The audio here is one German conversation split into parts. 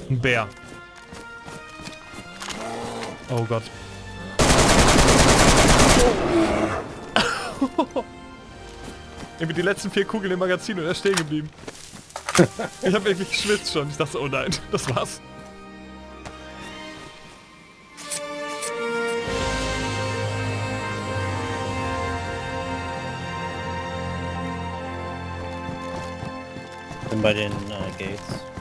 Ein Bär. Oh Gott. Irgendwie die letzten 4 Kugeln im Magazin und er ist stehen geblieben. Ich hab irgendwie geschwitzt schon. Ich dachte, oh nein, das war's. Bin bei den Gates.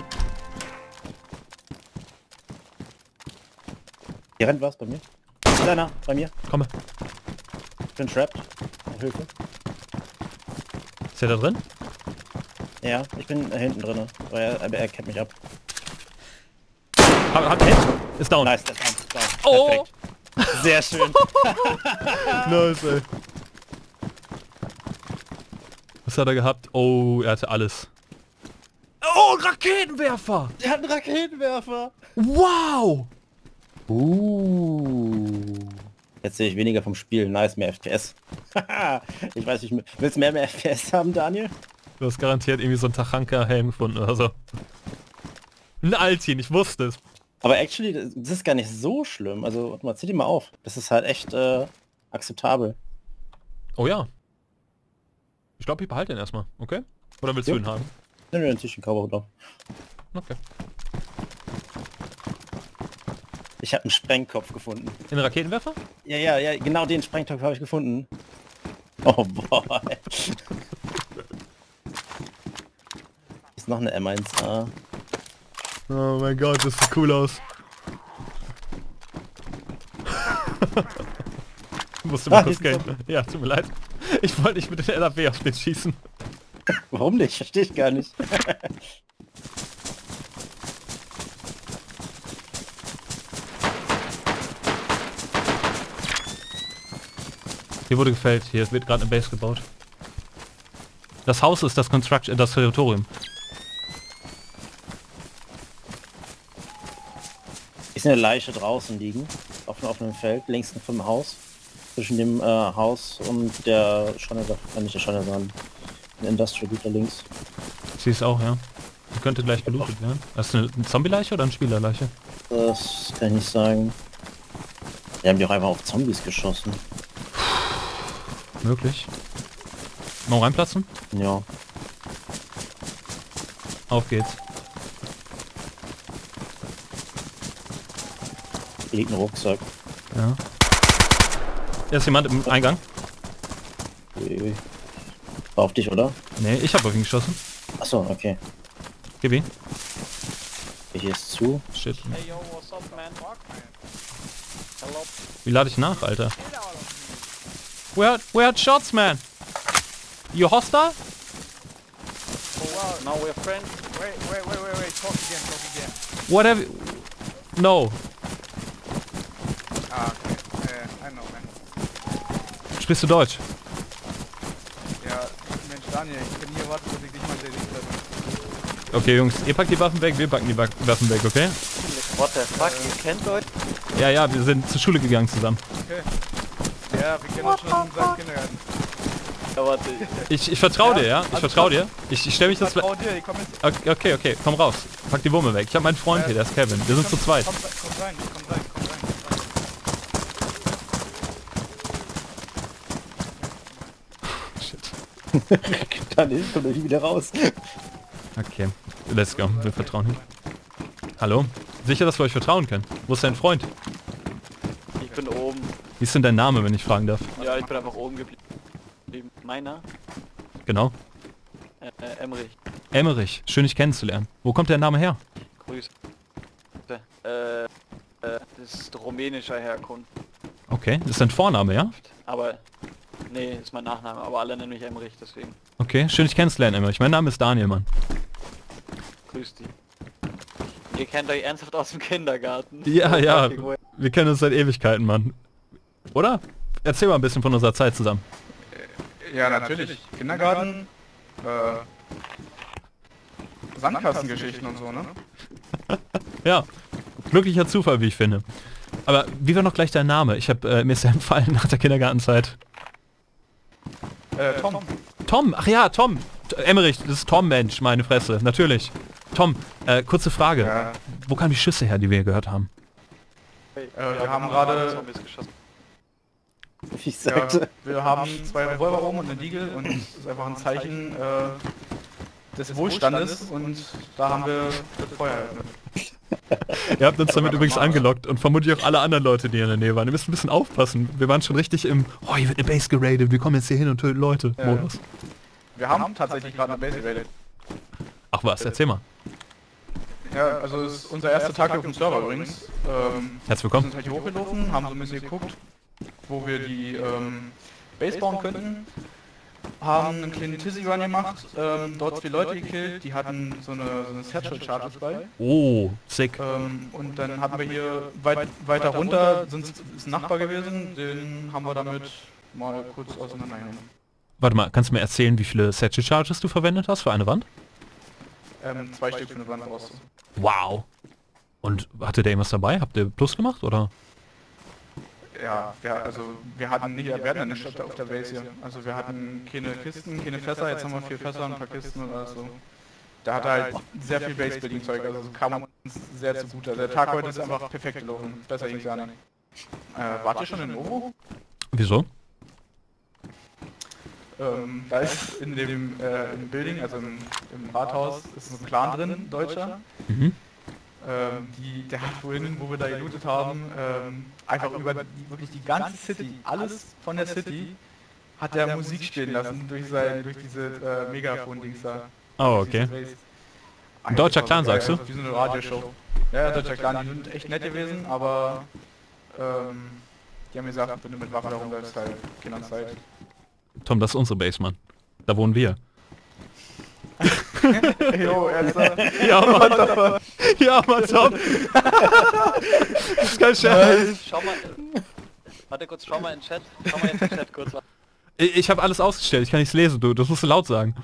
Hier rennt was bei mir. Kleiner, bei mir. Komme. Ich bin trapped. Hilfe. Ist er da drin? Ja, ich bin hinten drin. Aber er kennt mich ab. Hat Hit? Ist down. Nice, das ist down. Oh! Perfekt. Sehr schön. Nice, ey. Was hat er gehabt? Oh, er hatte alles. Oh, Raketenwerfer! Der hat einen Raketenwerfer. Wow! Jetzt sehe ich weniger vom Spiel. Nice, mehr FPS. Ich weiß nicht, willst du mehr FPS haben, Daniel? Du hast garantiert irgendwie so einen Tachanka-Helm gefunden oder so. Ein Altin, ich wusste es. Aber actually, das ist gar nicht so schlimm. Also, warte mal, zieh die mal auf. Das ist halt echt akzeptabel. Oh ja. Ich glaube, ich behalte den erstmal, okay? Oder willst du ihn haben? Nimm mir den Tisch, Cowboy drauf. Okay. Ich habe einen Sprengkopf gefunden. Den Raketenwerfer? Ja, genau den Sprengkopf habe ich gefunden. Oh boy. Ist noch eine M1A. Oh mein Gott, das sieht cool aus. Musste mal kurz gehen. Ja, tut mir leid. Ich wollte nicht mit den LAW auf den schießen. Warum nicht? Verstehe ich gar nicht. Hier wurde gefällt. Hier wird gerade eine Base gebaut. Das Haus ist das das Territorium. Ist eine Leiche draußen liegen. Auf einem offenen Feld, links vom Haus. Zwischen dem Haus und der Scheune, nicht der Scheune, sondern ein Industrial Güter links. Sie ist auch, ja. Die könnte gleich gelootet werden. Das ist eine Zombie-Leiche oder eine Spielerleiche? Das kann ich nicht sagen. Die haben die auch einfach auf Zombies geschossen. Möglich. Mal reinplatzen? Ja. Auf geht's. Hier liegt ein Rucksack. Ja. Hier ist jemand im Eingang. Ui. War auf dich, oder? Nee, ich habe auf ihn geschossen. Achso, okay. Gib ihn. Hier ist zu. Shit. Hey yo, what's up, man? Hello. Wie lade ich nach, Alter? We had shots, man. You hostile? Oh wow, now we're friends. Wait. Talk again. What have you... No. Ah, okay. I know, man. Sprichst du Deutsch? Ja, Mensch, Daniel, ich bin hier warten, dass ich dich mal sehe. Okay, Jungs, ihr packt die Waffen weg, wir packen die Waffen weg, okay? What the fuck, ihr kennt Deutsch? Ja, wir sind zur Schule gegangen zusammen. Okay. Ja, wir kennen uns schon seit Kindergarten. Ja, warte. Ich vertraue dir, ja? Ich vertraue dir. Ich stelle mich das... Vertrau dir, ich komm jetzt. Okay, komm raus. Pack die Wumme weg. Ich habe meinen Freund hier, der ist Kevin. Wir sind zu zweit. Komm rein. Shit. Daniel, komm doch nicht wieder raus. Okay, let's go. Wir vertrauen ihm. Hallo? Sicher, dass wir euch vertrauen können. Wo ist dein Freund? Ich bin oben. Wie ist denn dein Name, wenn ich fragen darf? Ja, ich bin einfach oben geblieben. Meiner? Genau. Emmerich. Emmerich. Schön, dich kennenzulernen. Wo kommt der Name her? Grüße. Das ist rumänischer Herkunft. Okay, das ist dein Vorname, ja? Aber, nee, ist mein Nachname, aber alle nennen mich Emmerich, deswegen. Okay, schön, dich kennenzulernen, Emmerich. Mein Name ist Daniel, Mann. Grüß dich. Ihr kennt euch ernsthaft aus dem Kindergarten? Ja. Wir kennen uns seit Ewigkeiten, Mann. Oder? Erzähl mal ein bisschen von unserer Zeit zusammen. Ja, natürlich. Kindergarten, Sandkastengeschichten und so, ne? Ja, glücklicher Zufall, wie ich finde. Aber wie war noch gleich dein Name? Mir ist ja empfallen nach der Kindergartenzeit. Tom. Tom, ach ja, Tom. Emmerich, das ist Tom, Mensch, meine Fresse, natürlich. Tom, kurze Frage. Ja. Wo kamen die Schüsse her, die wir gehört haben? Wir haben gerade... Zombies geschossen. Wie ich Ja, sagte. wir haben 2 Revolver oben und eine Deagle und das ist einfach ein Zeichen des Wohlstandes und da haben wir das Feuer eröffnet. Ihr habt uns damit übrigens angelockt und vermutlich auch alle anderen Leute, die in der Nähe waren. Ihr müsst ein bisschen aufpassen. Wir waren schon richtig im, oh, hier wird eine Base geradet, wir kommen jetzt hier hin und töten Leute Modus. Wir haben tatsächlich gerade eine Base geradet. Ach was, erzähl mal. Ja, also es ist unser erster Tag hier auf dem Server übrigens. Herzlich Wir willkommen. sind halt hier hochgelaufen, haben so ein bisschen geguckt, wo wir die Base bauen könnten. Haben einen kleinen Tizzy-Run gemacht, dort 2 Leute gekillt, die hatten so eine Satchel-Charges bei. Oh, sick. Und dann hatten wir hier weiter runter, ist ein Nachbar gewesen, den haben wir damit mal kurz auseinandergenommen. Warte mal, kannst du mir erzählen, wie viele Satchel Charges du verwendet hast für eine Wand? 2 Stück für eine Wand raus. Wow. Und hatte der irgendwas dabei? Habt ihr Plus gemacht, oder? Ja, wir hatten eine Stadt auf der Base hier. Also wir hatten keine Kisten, keine Fässer, jetzt haben wir 4 Fässer und ein paar Kisten oder so. Da hat er halt sehr viel Base-Building-Zeug, also es kam uns sehr zugute. Also der Tag heute ist einfach perfekt gelaufen, besser ging's gar nicht. Wart ihr schon in Ovo? Wieso? Da ist in dem im Building, also im Rathaus, ist so ein Clan drin, Deutscher. Mhm. Der hat vorhin, wo wir da gelootet haben, einfach über wirklich die ganze City, alles von der City, hat der Musik spielen lassen durch diese Megafon-Dings da. Oh, okay. Ein deutscher Clan, sagst du? Wie so eine Radioshow. Ja, deutscher Clan, die sind echt nett gewesen, aber die haben gesagt, wenn du mit Waffen herumläufst, halt keine Zeit. Tom, das ist unsere Base, Mann. Da wohnen wir. Jo, ernsthaft? Ja, Mann. Ja, Mann, Tom. Das ist kein Scherz. Schau mal. Warte kurz, schau mal in den Chat. Schau mal jetzt in den Chat kurz. Ich habe alles ausgestellt, ich kann nichts lesen, du. Das musst du laut sagen.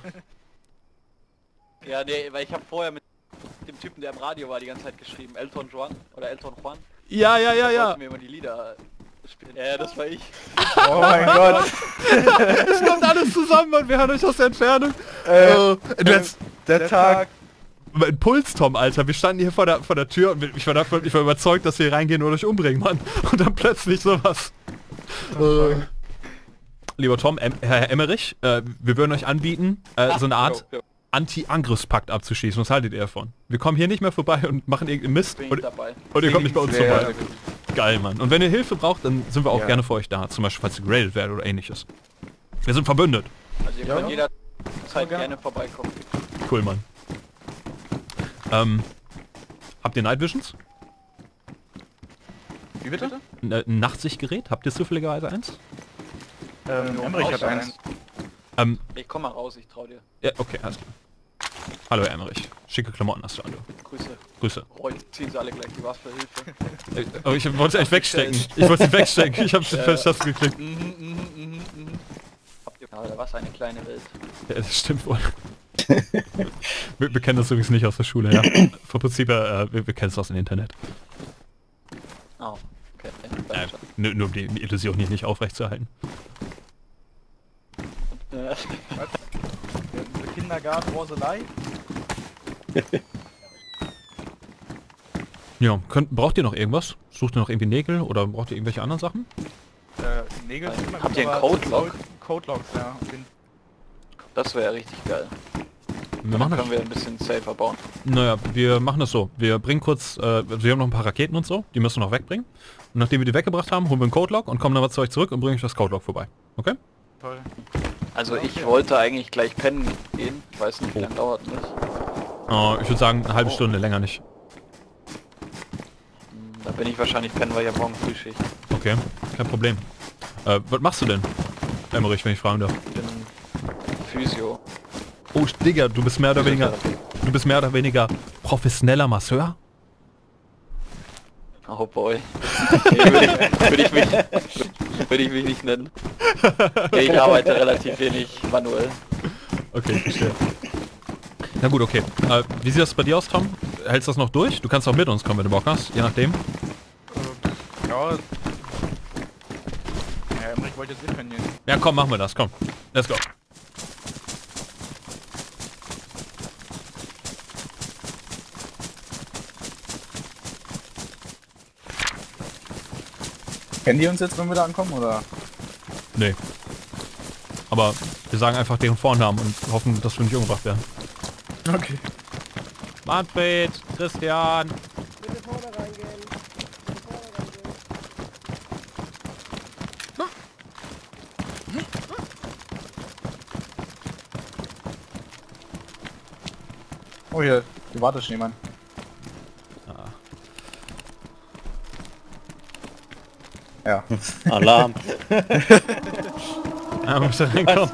Ja, nee, weil ich habe vorher mit dem Typen, der im Radio war, die ganze Zeit geschrieben. Elton Juan oder Elton Juan. Ja. Der wollte mir immer die Lieder spielen. Ja, das war ich. Oh mein Gott. Es kommt alles zusammen und wir hören euch aus der Entfernung. Der Tag. Mein Puls, Tom, Alter. Wir standen hier vor der Tür und ich war überzeugt, dass wir hier reingehen und euch umbringen, Mann. Und dann plötzlich sowas. Lieber Tom, Herr Emmerich, wir würden euch anbieten, so eine Art Anti-Angriffspakt abzuschließen. Was haltet ihr davon? Wir kommen hier nicht mehr vorbei und machen irgendeinen Mist. Bin ich dabei. Und ihr kommt nicht bei uns Sehr, vorbei. sehr gut. Geil, Mann. Und wenn ihr Hilfe braucht, dann sind wir auch Ja. gerne für euch da. Zum Beispiel, falls ihr geradet werdet oder ähnliches. Wir sind verbündet. Also ihr könnt jederzeit gerne vorbeikommen. Cool, Mann. Habt ihr Night Visions? Wie bitte? Ein Nachtsichtgerät? Habt ihr zufälligerweise eins? Emmerich hat eins. Ich komm mal raus, ich trau dir. Ja, okay, alles klar. Hallo, Herr Emmerich. Schicke Klamotten hast du an, du. Grüße. Grüße. Heute ziehen sie alle gleich die Waffe, Hilfe. Aber ich wollte echt wegstecken. Ich wollte sie wegstecken. Ich hab die falsche Taste geklickt. Habt ihr was eine kleine Welt. Ja, das stimmt wohl. wir kennen das übrigens nicht aus der Schule, ja. Vom Prinzip her, wir kennen es aus dem Internet. Oh, okay. Nur um die Illusion hier nicht aufrechtzuerhalten. Der Kindergarten was alive. Ja, braucht ihr noch irgendwas? Sucht ihr noch irgendwie Nägel oder braucht ihr irgendwelche anderen Sachen? Nägel. Habt ihr einen aber Code-Lock? Code-Locks, ja. Das wäre richtig geil. Wir machen Dann das. können wir ein bisschen safer bauen. Naja, wir machen das so. Wir bringen kurz, wir haben noch ein paar Raketen und so, die müssen wir noch wegbringen. Und nachdem wir die weggebracht haben, holen wir einen Codelock und kommen dann mal zu euch zurück und bringen euch das Codelock vorbei. Okay? Toll. Also ich wollte eigentlich gleich pennen gehen. Ich weiß nicht, wie lange dauert das. Ich würde sagen, eine halbe Stunde, länger nicht. Da bin ich wahrscheinlich pennen, weil ich ja morgen Frühschicht. Okay, kein Problem. Was machst du denn, Emmerich, wenn ich fragen darf? Ich bin Physio. Oh, Digga, du bist mehr oder weniger professioneller Masseur? Oh boy. Nee, würde ich mich nicht nennen. Nee, ich arbeite relativ wenig manuell. Okay, verstehe. Na gut, okay. Wie sieht das bei dir aus, Tom? Hältst du das noch durch? Du kannst auch mit uns kommen, wenn du Bock hast, je nachdem. Ja. Ja, Emmerich wollte jetzt mitpennen gehen. Ja, komm, machen wir das, komm. Let's go. Kennen die uns jetzt, wenn wir da ankommen, oder? Nee. Aber wir sagen einfach deren Vornamen und hoffen, dass wir nicht umgebracht werden. Okay. Manfred, Christian. Bitte vorne reingehen. Bitte vorne reingehen. Oh, hier wartet schon jemand. Ja. Alarm. Ja, muss da reinkommen.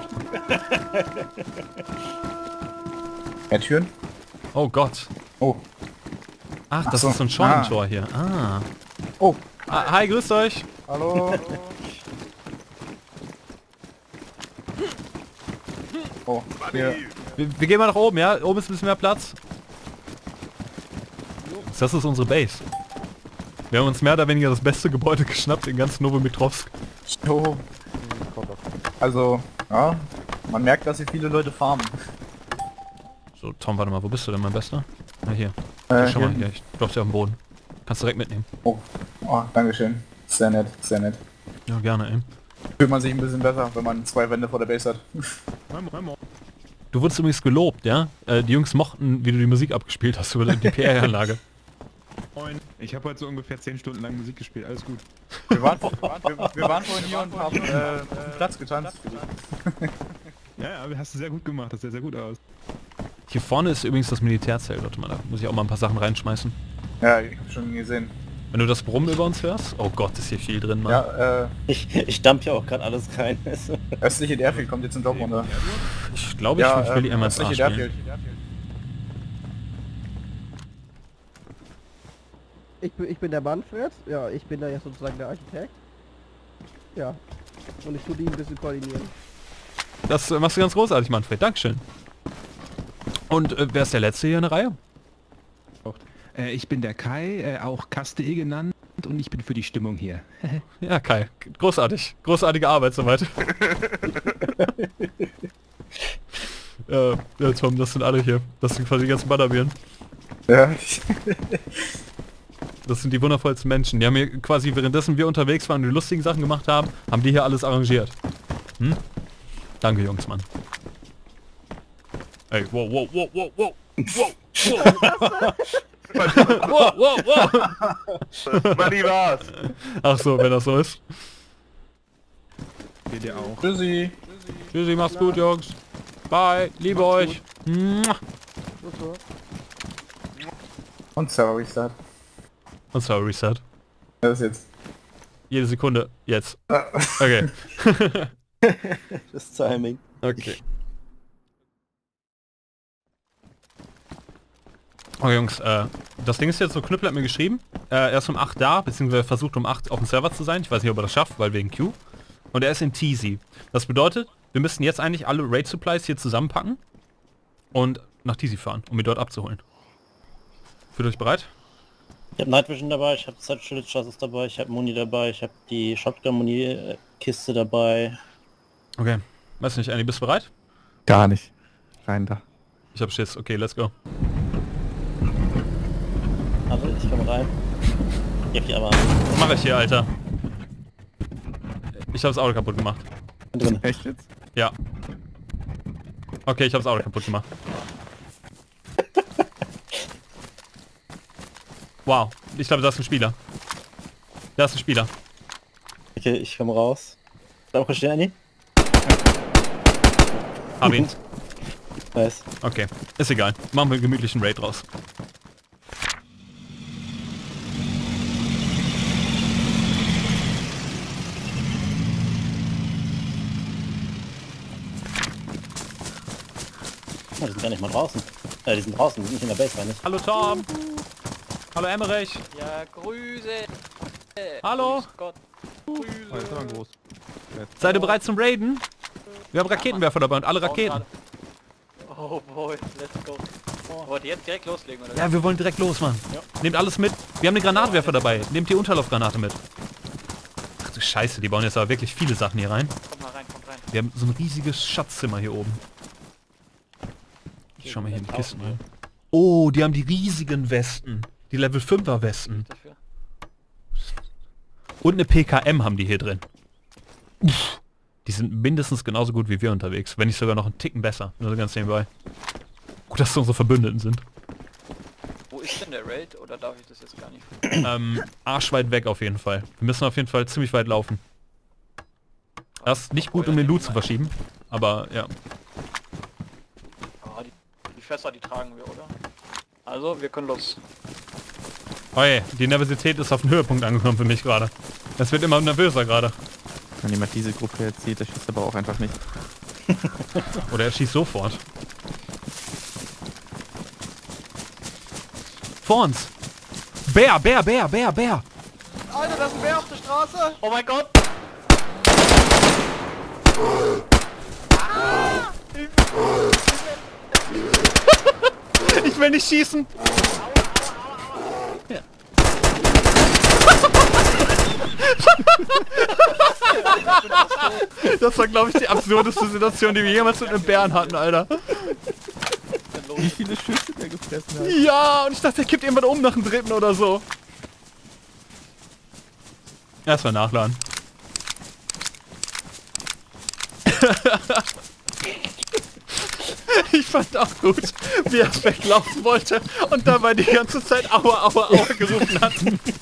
Mehr Türen? Oh Gott. Oh. Ach, das so. ist so ein Scheunentor hier. Ah. Oh. Hi, grüßt euch. Hallo. Oh, hier. Wir gehen mal nach oben, ja? Oben ist ein bisschen mehr Platz. Das ist unsere Base. Wir haben uns mehr oder weniger das beste Gebäude geschnappt in ganz Novomitrovsk. So. Also, ja, man merkt, dass hier viele Leute farmen. So, Tom, warte mal, wo bist du denn, mein Bester? Ja, hier. Schau Hier. mal, hier, ich dropp's dir auf den Boden. Kannst direkt mitnehmen. Oh, dankeschön. Sehr nett, sehr nett. Ja, gerne, ey. Fühlt man sich ein bisschen besser, wenn man 2 Wände vor der Base hat. Du wurdest übrigens gelobt, ja? Die Jungs mochten, wie du die Musik abgespielt hast über die PR-Anlage. Moin. Ich habe heute so ungefähr 10 Stunden lang Musik gespielt, alles gut. Wir waren vorhin hier und haben Platz getanzt. Ja, hast du sehr gut gemacht, das sah sehr gut aus. Hier vorne ist übrigens das Militärzelt, warte mal, da muss ich auch mal ein paar Sachen reinschmeißen. Ja, ich hab schon gesehen. Wenn du das Brummen über uns hörst? Oh Gott, ist hier viel drin, Mann. Ja, Ich dump ja auch gerade alles rein. östliche Airfield kommt jetzt im Job runter. Ich glaube, ich will die einmal ins Arsch östliche spielen. Airfield. Ich bin der Manfred. Ja, ich bin da jetzt sozusagen der Architekt. Ja. Und ich tue die ein bisschen koordinieren. Das machst du ganz großartig, Manfred. Dankeschön. Und wer ist der Letzte hier in der Reihe? Ich bin der Kai, auch Kaste genannt, und ich bin für die Stimmung hier. Ja, Kai. Großartig. Großartige Arbeit soweit. Ja, Tom, das sind alle hier. Das sind quasi die ganzen Butterbieren. Ja. Das sind die wundervollsten Menschen. Die haben hier quasi, währenddessen wir unterwegs waren und die lustigen Sachen gemacht haben, haben die hier alles arrangiert. Hm? Danke, Jungs, Mann. Ey, wow, wow, wow, wow, wow. Wow, wow, wow. Manni war's. Ach so, wenn das so ist. Geht ihr auch. Tschüssi. Tschüssi, macht's gut, Jungs. Bye, liebe euch. Mua. Und Server Restart. Und Server Reset. Das ist jetzt. Jede Sekunde. Jetzt. Okay. Das Timing. Okay. Okay, Jungs, das Ding ist jetzt so, Knüppel hat mir geschrieben, er ist um 8 da, beziehungsweise versucht um 8 auf dem Server zu sein. Ich weiß nicht, ob er das schafft, weil wegen Q. Und er ist in Teasy. Das bedeutet, wir müssten jetzt eigentlich alle Raid Supplies hier zusammenpacken und nach Teasy fahren, um ihn dort abzuholen. Fühlt euch bereit? Ich habe Night Vision dabei, ich habe Satchel Chassis dabei, ich habe Muni dabei, ich habe die Shotgun-Muni-Kiste dabei. Okay. Weiß nicht, Andy, bist du bereit? Gar nicht. Rein da. Ich hab Schiss. Okay, let's go. Warte, ich komm rein. Ich hab die aber Was mache ich hier, Alter? Ich habe das Auto kaputt gemacht. drin. Echt jetzt? Ja. Okay, ich habe das Auto kaputt gemacht. Wow. Ich glaube, da ist ein Spieler. Da ist ein Spieler. Okay, ich komm raus. Darf ich stehen, Anni? Hab ihn. Nice. Okay. Ist egal. Machen wir einen gemütlichen Raid draus. Oh, die sind gar nicht mal draußen. Die sind draußen, die sind nicht in der Base, meine ich. Hallo Tom. Hallo Emmerich. Ja, Grüße. Hallo. Grüß Gott. Oh, das ist aber groß. Seid ihr bereit zum Raiden? Wir haben Raketenwerfer dabei und alle Raketen. Oh boy, let's go. Wollt ihr jetzt direkt loslegen, oder? Ja, wir wollen direkt los, Mann. Ja. Nehmt alles mit. Wir haben eine Granatwerfer dabei. Nehmt die Unterlaufgranate mit. Ach du Scheiße, die bauen jetzt aber wirklich viele Sachen hier rein. Kommt mal rein, kommt rein. Wir haben so ein riesiges Schatzzimmer hier oben. Ich schau mal hier in die Kisten rein. Oh, die haben die riesigen Westen. Die Level 5er Westen. Dafür. Und eine PKM haben die hier drin. Uff. Die sind mindestens genauso gut wie wir unterwegs. Wenn nicht sogar noch einen Ticken besser. Nur so ganz nebenbei. Gut, dass es unsere Verbündeten sind. Wo ist denn der Raid? Oder darf ich das jetzt gar nicht? Arschweit weg auf jeden Fall. Wir müssen auf jeden Fall ziemlich weit laufen. Das ist nicht gut, um den Loot zu verschieben. Aber ja. Ah, die Fässer, die tragen wir, oder? Also, wir können los. Oh je, die Nervosität ist auf den Höhepunkt angekommen für mich gerade. Es wird immer nervöser gerade. Wenn jemand diese Gruppe jetzt sieht, der schießt aber auch einfach nicht. Oder er schießt sofort. Vor uns! Bär, Bär, Bär, Bär, Bär! Alter, da ist ein Bär auf der Straße! Oh mein Gott! Ich will nicht schießen! Ja. Das war, glaube ich, die absurdeste Situation, die wir jemals mit einem Bären hatten, Alter. Wie viele Schüsse der gefressen hat. Ja, und ich dachte, der kippt irgendwann um nach dem dritten oder so. Erstmal nachladen. Ich fand auch gut, wie er weglaufen wollte und dabei die ganze Zeit Aua, Aua, Aua gerufen hat.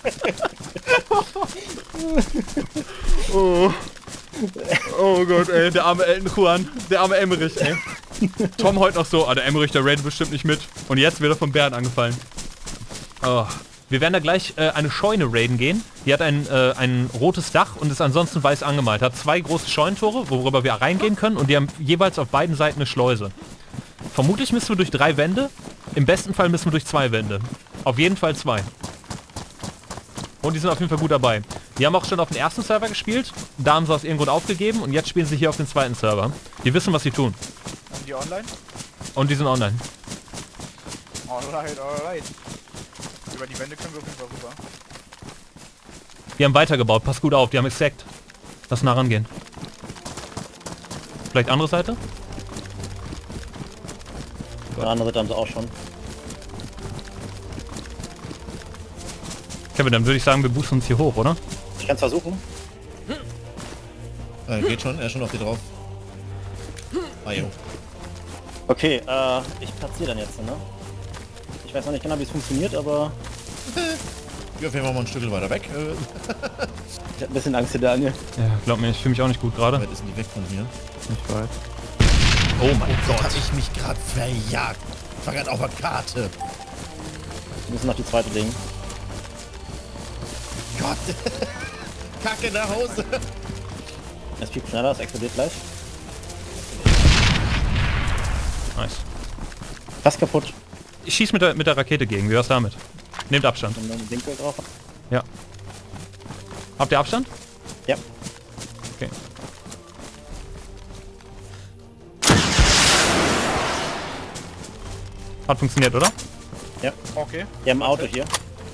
Oh. Oh Gott, ey, der arme Elton Juan, der arme Emmerich, ey. Tom heute noch so, der Emmerich, der raidet bestimmt nicht mit. Und jetzt wird er vom Bären angefallen. Oh. Wir werden da gleich eine Scheune raiden gehen. Die hat ein rotes Dach und ist ansonsten weiß angemalt. Hat 2 große Scheunentore, worüber wir reingehen können. Und die haben jeweils auf beiden Seiten eine Schleuse. Vermutlich müssen wir durch 3 Wände. Im besten Fall müssen wir durch 2 Wände. Auf jeden Fall 2. Und die sind auf jeden Fall gut dabei. Die haben auch schon auf dem ersten Server gespielt. Da haben sie aus irgendeinem Grund aufgegeben. Und jetzt spielen sie hier auf dem zweiten Server. Die wissen, was sie tun. Sind die online? Und die sind online. Alright, alright. Über die Wände können wir auf jeden Fall rüber. Die haben weitergebaut. Pass gut auf. Die haben exakt. Lass nah rangehen. Vielleicht andere Seite? Der andere Seite haben sie auch schon. Kevin, dann würde ich sagen, wir boosten uns hier hoch, oder? Ich kann es versuchen. Geht schon, er ist schon auf die drauf. Ah, jo. Okay, ich platziere dann jetzt, ne? Ich weiß noch nicht genau, wie es funktioniert, aber... Wir fahren mal ein Stück weiter weg. Ich hab ein bisschen Angst hier, Daniel. Ja, glaub mir, ich fühle mich auch nicht gut gerade. Weit ist nicht weg von hier. Nicht weit. Oh mein Gott, Gott. hab ich mich gerade verjagt. Ich war gerade auf der Karte. Wir müssen noch die zweite legen. Gott. Kacke nach Hause. Es fliegt schneller, es explodiert gleich. Nice. Fast kaputt. Ich schieß mit der Rakete gegen. Wie wär's damit? Nehmt Abstand. Und dann den Winkel drauf. Ja. Habt ihr Abstand? Ja. Okay. Hat funktioniert, oder? Ja. Okay. Die haben ein Auto hier.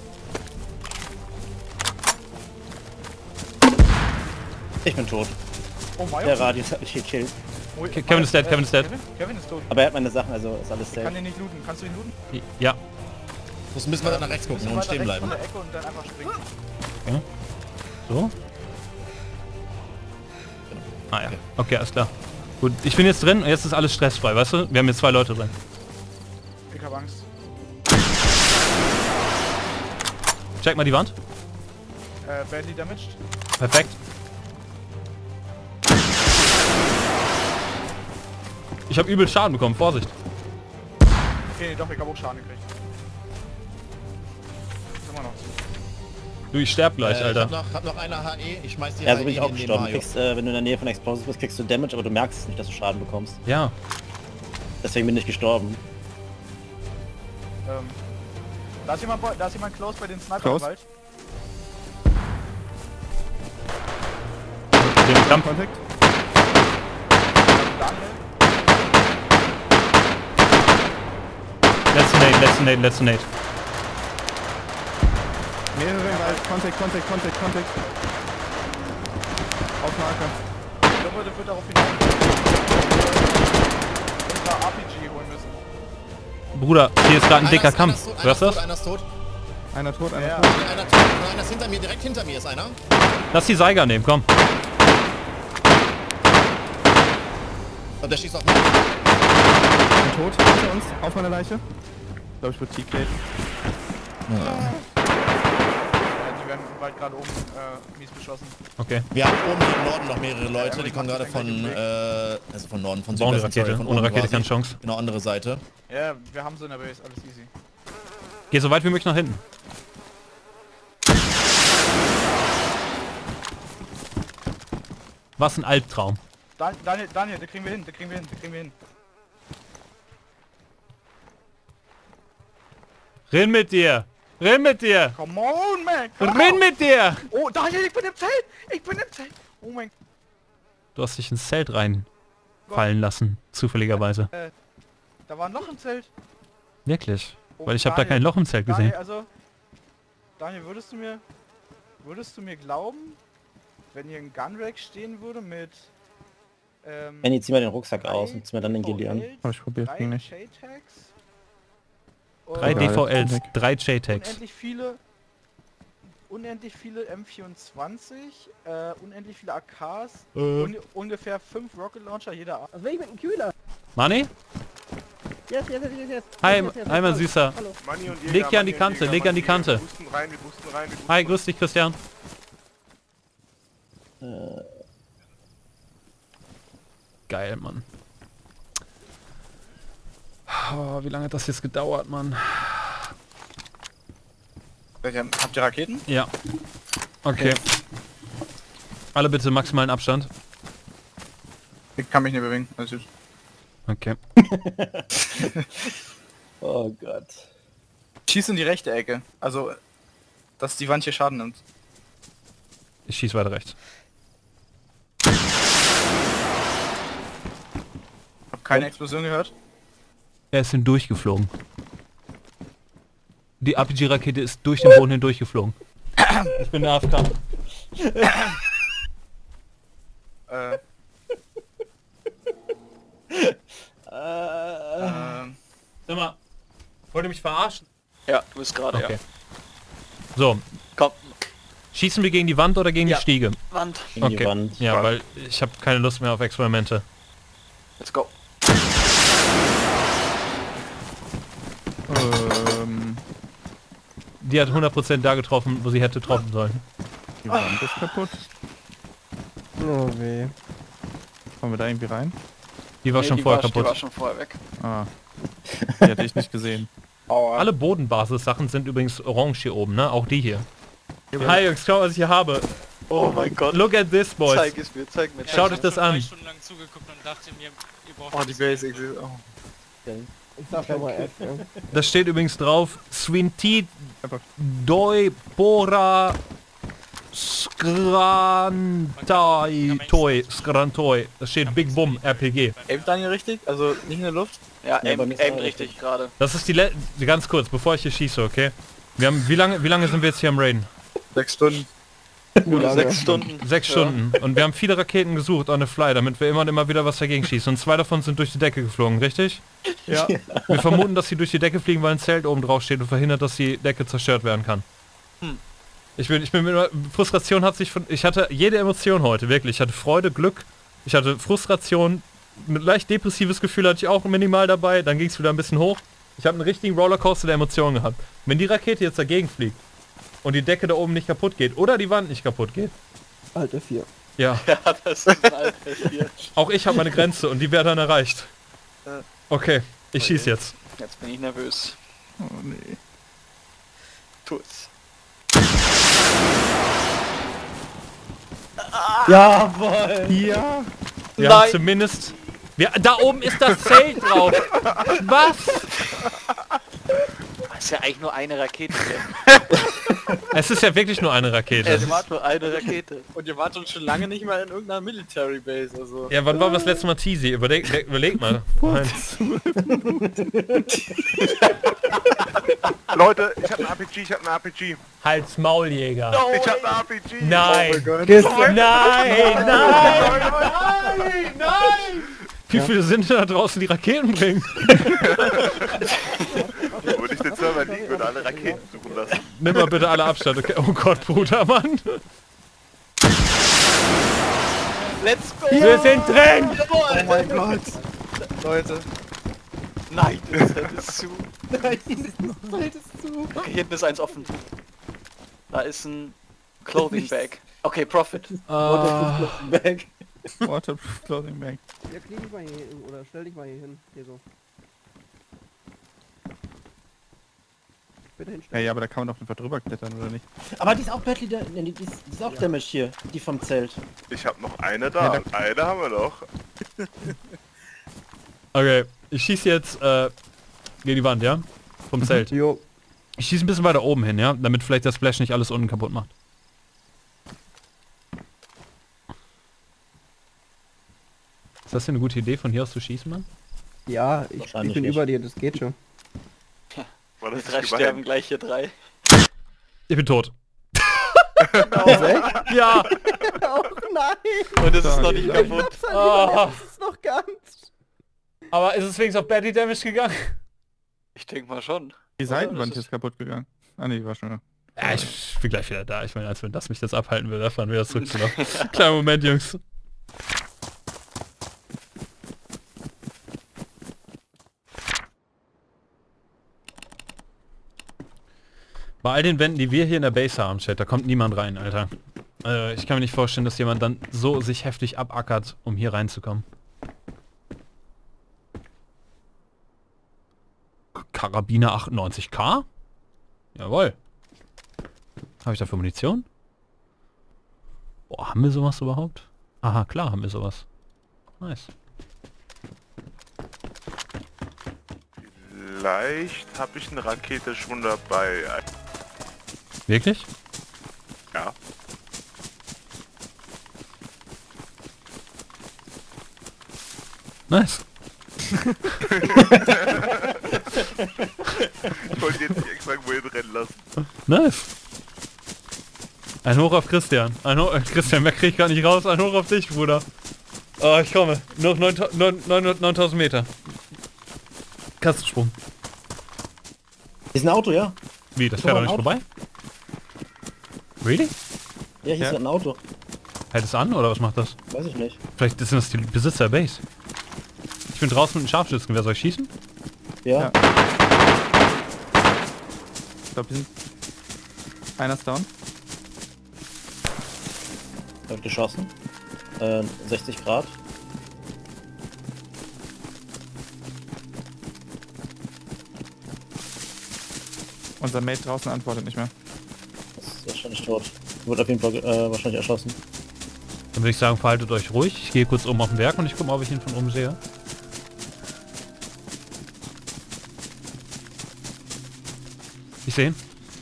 Ich bin tot. Oh mein Der Gott. Radius hat mich gekillt. Kevin ist dead, Kevin ist dead. Kevin ist tot. Aber er hat meine Sachen, also ist alles Ich kann safe. den nicht looten. Kannst du ihn looten? Ja. Muss müssen wir dann nach rechts gucken und Weiter stehen rechts bleiben. von der Ecke und dann einfach springen. So. Ah ja. Okay, alles klar. Gut, ich bin jetzt drin und jetzt ist alles stressfrei, weißt du? Wir haben jetzt 2 Leute drin. Ich hab Angst. Check mal die Wand. Badly damaged. Perfekt. Ich habe übel Schaden bekommen, Vorsicht. Okay, nee, doch, ich hab auch Schaden gekriegt. Ist immer noch zu. Du, ich sterb gleich, Alter. Hab noch eine HE, ich schmeiß die Ja, so HE bin ich auch in den gestorben. Du Mayo. kriegst, wenn du in der Nähe von Explosives bist, kriegst du Damage, aber du merkst es nicht, dass du Schaden bekommst. Ja. Deswegen bin ich gestorben. Da ist jemand close bei den Sniper im Close? Wald. Den Kampf. Kontakt. Daniel. Letzte Nate. Mehrere im Wald. Kontakt. Auf Marker. Ich glaube, der wird darauf hinaus. Unser RPG holen müssen. Bruder, hier ist gerade ein dicker Einer Kampf. ist tot, Hörst du das? Einer ist tot. Einer tot, einer Ja. tot. Einer tot, einer ist hinter mir, direkt hinter mir ist einer. Lass die Seiger nehmen, komm. Und der schießt auf mich. Ein tot hinter uns, auf meiner Leiche. Ich glaube, ich wurde TK'd. Ja, die werden bald gerade oben mies beschossen. Okay. Wir haben oben hier im Norden noch mehrere Leute, Ja, die kommen gerade von, also von Norden, von Bauen eine Südwesten, Rakete. von Ohne oben Rakete quasi. keine Chance. Genau, andere Seite. Ja, wir haben so in der Base, alles easy. Geh so weit wie möglich nach hinten. Was ein Albtraum. Daniel, da kriegen wir hin, da kriegen wir hin. Renn mit dir! Renn mit dir! Come on, man! come Renn on. mit dir! Oh, Daniel, ich bin im Zelt! Ich bin im Zelt! Oh mein Du hast dich ins Zelt reinfallen lassen, zufälligerweise. Da war ein Loch im Zelt. Wirklich? Oh, Weil ich habe da Daniel, kein Loch im Zelt gesehen. Daniel, also... Daniel, würdest du mir glauben, wenn hier ein Gunrack stehen würde mit... Annie, zieh mal den Rucksack aus und zieh mir dann den Ghillie an. Hab ich probiert, ging nicht. 3 Ja, DVLs, weg. 3 JTAGs. unendlich viele M24, unendlich viele AKs, ungefähr 5 Rocket Launcher jeder Art. Was will ich mit dem Kühler? Money? Yes. Hi, Yes. hi mein Süßer. Hallo. Leg hier an die Kante, leg an die Kante. Hi, grüß dich Christian. Geil, Mann. Oh, wie lange hat das jetzt gedauert, Mann? Habt ihr Raketen? Ja. Okay. Alle bitte maximalen Abstand. Ich kann mich nicht bewegen. Also Okay. Oh Gott. schieß in die rechte Ecke. Also, dass die Wand hier Schaden nimmt. Ich schieß weiter rechts. Hab keine Explosion gehört. Er ist hindurchgeflogen. Die RPG-Rakete ist durch den Boden hindurchgeflogen. Ich bin der AFK. Sag mal, wollt ihr mich verarschen? Ja, du bist gerade, Okay. So, Komm, schießen wir gegen die Wand oder gegen Ja. die Stiege? Wand. Gegen die Okay. Wand. Ja, weil ich habe keine Lust mehr auf Experimente. Let's go. Die hat 100% da getroffen, wo sie hätte treffen sollen. Die Wand ist kaputt. Oh weh. Kommen wir da irgendwie rein? Die war Nee, schon die vorher Die war kaputt. schon vorher weg. Ah. Die hatte ich nicht gesehen. Alle Bodenbasis-Sachen sind übrigens orange hier oben, ne? Auch die hier. Hi Jungs, schau, was ich hier habe. Oh mein Gott. Look at this, boys. Zeig es mir, zeig mir. Schaut euch das an. Stunden lang zugeguckt und dachte mir, ihr braucht Oh, die Basics. Oh. Ich sag schon mal erst. Das steht übrigens drauf. Swinti Doi Pora Skrantai Toy Skrantoi. Das steht Big Bum RPG. Aimt Daniel richtig? Also nicht in der Luft? Ja, Ja, bei mir aim ist auch richtig gerade. Das ist die ganz kurz, bevor ich hier schieße, okay? Wir haben wie lange sind wir jetzt hier am Raiden? 6 Stunden. 6 Stunden. 6 Stunden. Und wir haben viele Raketen gesucht on the fly, damit wir immer und immer wieder was dagegen schießen. Und 2 davon sind durch die Decke geflogen, richtig? Ja. Wir vermuten, dass sie durch die Decke fliegen, weil ein Zelt oben drauf steht und verhindert, dass die Decke zerstört werden kann. Ich bin mit Frustration hat sich von... Ich hatte jede Emotion heute, wirklich. Ich hatte Freude, Glück, ich hatte Frustration, ein leicht depressives Gefühl hatte ich auch minimal dabei, dann ging es wieder ein bisschen hoch. Ich habe einen richtigen Rollercoaster der Emotionen gehabt. Wenn die Rakete jetzt dagegen fliegt und die Decke da oben nicht kaputt geht oder die Wand nicht kaputt geht. Alter 4. Ja, Ja, das ist ein Alter hier. auch ich habe meine Grenze und die wäre dann erreicht. Okay, ich schieß jetzt. Jetzt bin ich nervös. Oh nee. Tu es. Jawohl! Ja. Wir Nein. haben zumindest... da oben ist das Zelt drauf. Was? Das ist ja eigentlich nur eine Rakete. Es ist ja wirklich nur eine Rakete. Es ist nur eine Rakete. Und ihr wart schon lange nicht mal in irgendeiner Military Base, also. Ja, wann war das letzte Mal Teasy? Überleg mal. Leute, ich hab ein RPG, Halt's Mauljäger. Ich hab ein RPG. Nein. Nein. Nein. Wie viele sind denn da draußen, die Raketen bringen? Wo nicht den Server liegen wird bitte alle Raketen suchen lassen. Nimm mal bitte alle Abstand, okay? Oh Gott, Bruder, Mann. Let's go! Wir sind drin! Jawohl! Oh mein Gott. Leute. Nein, das Feld ist zu. Nein, das Feld ist zu. Okay, hier hinten ist eins offen. Da ist ein Clothing Bag. Okay, Profit. Back. Waterproof Clothing Bag. Ja, knie dich mal hier oder stell dich mal hier hin. Hier so. Bitte hinstellen. Hey, aber da kann man doch einfach drüber klettern, oder nicht? Aber die ist auch badly, die ist auch damaged hier, die vom Zelt. Ich habe noch eine da. Eine haben wir noch. Okay, ich schieße jetzt gegen die Wand, ja? Vom Zelt. Jo. Ich schieße ein bisschen weiter oben hin, ja? Damit vielleicht das Splash nicht alles unten kaputt macht. Ist das hier eine gute Idee, von hier aus zu schießen, Mann? Ja, ich bin über dir, das geht schon. War Die das drei nicht sterben gleich hier 3. Ich bin tot. Echt? Ja! Oh nein! Und es ist noch nicht kaputt. Das ist noch ganz. Aber ist es wenigstens auf Badly Damage gegangen? Ich denke mal schon. Die Seitenwand das ist kaputt gegangen. Ah ne, die war schon. Ja, ich bin gleich wieder da. Ich meine, als wenn das mich jetzt abhalten will, davon wieder zurückzulaufen. Kleiner Moment, Jungs. Bei all den Wänden, die wir hier in der Base haben, Chat, da kommt niemand rein, Alter. Ich kann mir nicht vorstellen, dass jemand dann so sich heftig abackert, um hier reinzukommen. Karabiner 98K? Jawohl. Habe ich dafür Munition? Boah, haben wir sowas überhaupt? Aha, klar haben wir sowas. Nice. Vielleicht habe ich eine Rakete schon dabei. Wirklich? Ja. Nice. Ich wollte jetzt nicht extra irgendwo hinrennen lassen. Nice. Ein Hoch auf Christian. Christian, mehr krieg ich gar nicht raus. Ein Hoch auf dich, Bruder. Oh, ich komme. Noch 9000 Meter. Kastensprung. Hier ist ein Auto, ja. Wie, das fährt doch nicht vorbei? Really? Ja, hier ist ein Auto. Hält es an oder was macht das? Weiß ich nicht. Vielleicht sind das die Besitzer der Base. Ich bin draußen mit einem Scharfschützengewehr. Soll ich schießen? Ja. Ich glaube, wir sind... Einer ist down. Wird geschossen. 60 Grad. Unser Mate draußen antwortet nicht mehr. Das ist wahrscheinlich tot. Wurde auf jeden Fall wahrscheinlich erschossen. Dann würde ich sagen, verhaltet euch ruhig. Ich gehe kurz oben auf den Berg und ich gucke mal, ob ich ihn von oben sehe. Ich sehe ihn.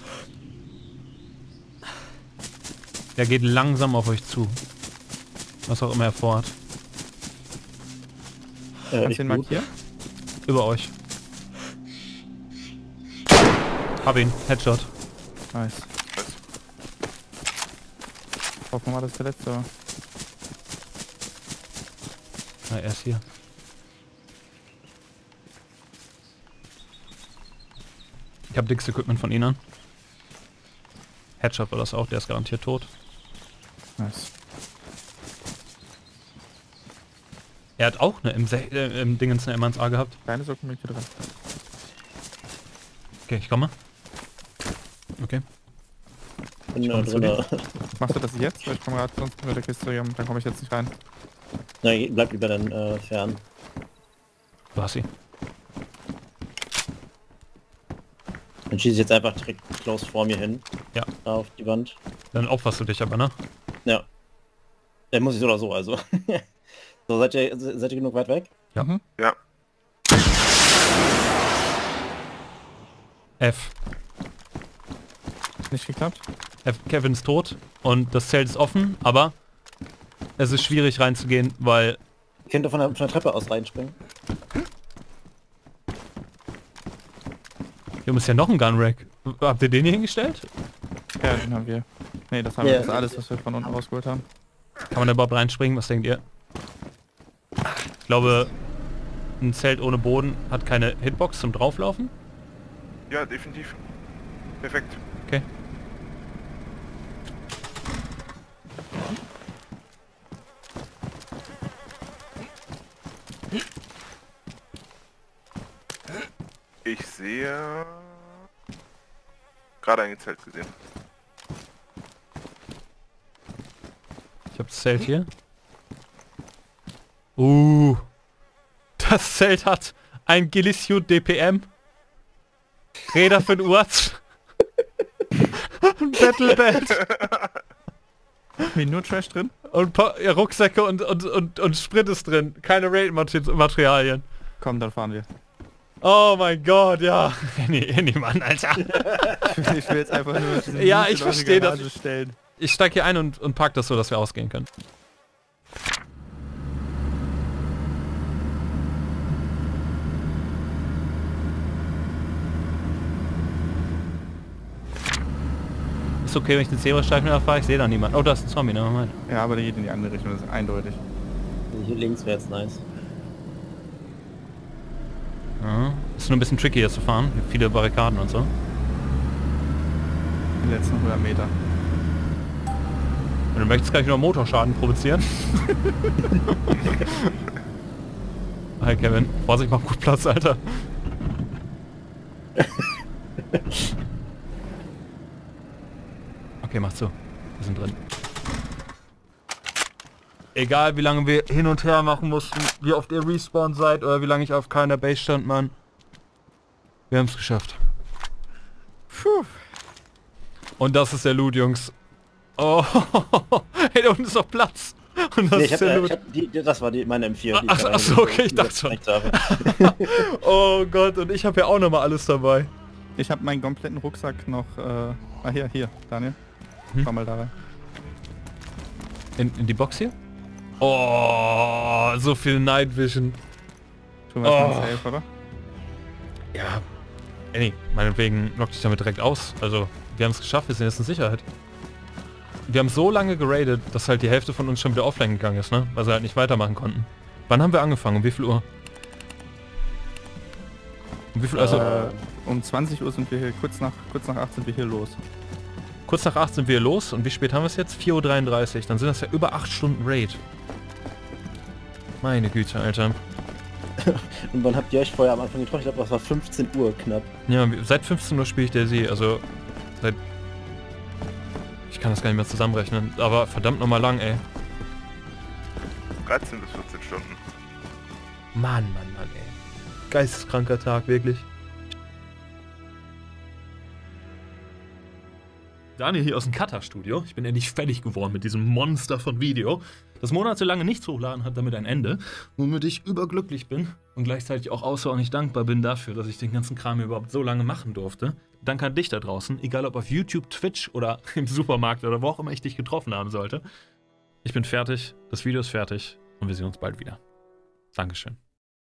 Er geht langsam auf euch zu. Was auch immer er vorhat. Kannst du ihn markieren? Über euch. Hab ihn. Headshot. Nice. Hoffen wir mal, dass der letzte war. Na, er ist hier. Ich habe dickes Equipment von ihnen an. Headshot war das auch, der ist garantiert tot. Nice. Er hat auch eine im Dingens eine M1A gehabt. Keine Socken mit hier drin. Okay, ich komme. Okay. Bin drin. Machst du das jetzt? Weil ich komme gerade sonst mit der Kiste hier, dann komme ich jetzt nicht rein. Nein, bleib lieber dann fern. Du hast sie. Dann schieße ich jetzt einfach direkt close vor mir hin. Ja. Auf die Wand. Dann opferst du dich aber, ne? Ja. Der muss ich so oder so, also. So, seid ihr genug weit weg? Ja. Mhm. Ja. F. Nicht geklappt? F. Kevin ist tot und das Zelt ist offen, aber es ist schwierig reinzugehen, weil... Könnt ihr von der Treppe aus reinspringen? Hier ist ja noch ein Gunrack. Habt ihr den hier hingestellt? Ja, den haben wir. Ne, das haben wir. Das ist alles, was wir von unten rausgeholt haben. Kann man da überhaupt reinspringen? Was denkt ihr? Ich glaube, ein Zelt ohne Boden hat keine Hitbox zum Drauflaufen. Ja, definitiv. Perfekt. Okay. Ich sehe... gerade ein Zelt gesehen. Ich hab das Zelt hier. Das Zelt hat ein Gillisio DPM. Räder für den Urz. Ein Battlebelt. Wie nur Trash drin? Und ja, Rucksäcke und Sprit ist drin. Keine Raid-Materialien. Komm, dann fahren wir. Oh mein Gott, ja. Nee, Mann, Alter. Ich will jetzt einfach nur diesen Ja, Mut ich in eure verstehe das. Garage stellen. Ich steig hier ein und park das so, dass wir ausgehen können. Ist okay, wenn ich den Zebrastreifen fahre, ich sehe da niemanden. Oh, da ist ein Zombie, ne? Moment. Ja, aber der geht in die andere Richtung, das ist eindeutig. Hier links wäre jetzt nice. Ja, ist nur ein bisschen tricky hier zu fahren. Gibt viele Barrikaden und so. Die letzten 100 Meter. Und du möchtest gleich noch Motorschaden provozieren. Hi Kevin, Vorsicht, mach gut Platz, Alter. Okay, mach zu. Wir sind drin. Egal wie lange wir hin und her machen mussten, wie oft ihr respawned seid oder wie lange ich auf keiner Base stand, Mann. Wir haben es geschafft. Puh. Und das ist der Loot, Jungs. Oh, hey, da unten ist noch Platz. Und das Nee, ist der Loot. das war meine M4. Achso, okay, ich dachte schon. Oh Gott, und ich habe ja auch nochmal alles dabei. Ich habe meinen kompletten Rucksack noch... hier, Daniel. Fahr mal da rein. In die Box hier? Oh, so viel Night Vision. Tun wir mal safe, oder? Ja. Nee, meinetwegen lock dich damit direkt aus. Also, wir haben es geschafft, wir sind jetzt in Sicherheit. Wir haben so lange geradet, dass halt die Hälfte von uns schon wieder offline gegangen ist, ne? Weil sie halt nicht weitermachen konnten. Wann haben wir angefangen? Um wie viel Uhr? Um wie viel, also... Um 20 Uhr sind wir hier, kurz nach 8 sind wir hier los. Kurz nach 8 sind wir los und wie spät haben wir es jetzt? 4:33 Uhr. Dann sind das ja über 8 Stunden Raid. Meine Güte, Alter. Und wann habt ihr euch vorher am Anfang getroffen? Ich glaube, das war 15 Uhr knapp. Ja, seit 15 Uhr spiele ich DayZ, also seit... Ich kann das gar nicht mehr zusammenrechnen, aber verdammt nochmal lang, ey. 13 bis 14 Stunden. Mann, ey. Geisteskranker Tag, wirklich. Daniel hier aus dem Cutter-Studio. Ich bin endlich fertig geworden mit diesem Monster von Video. Das monatelange nichts hochladen hat damit ein Ende, womit ich überglücklich bin und gleichzeitig auch außerordentlich dankbar bin dafür, dass ich den ganzen Kram überhaupt so lange machen durfte. Danke an dich da draußen, egal ob auf YouTube, Twitch oder im Supermarkt oder wo auch immer ich dich getroffen haben sollte. Ich bin fertig, das Video ist fertig und wir sehen uns bald wieder. Dankeschön.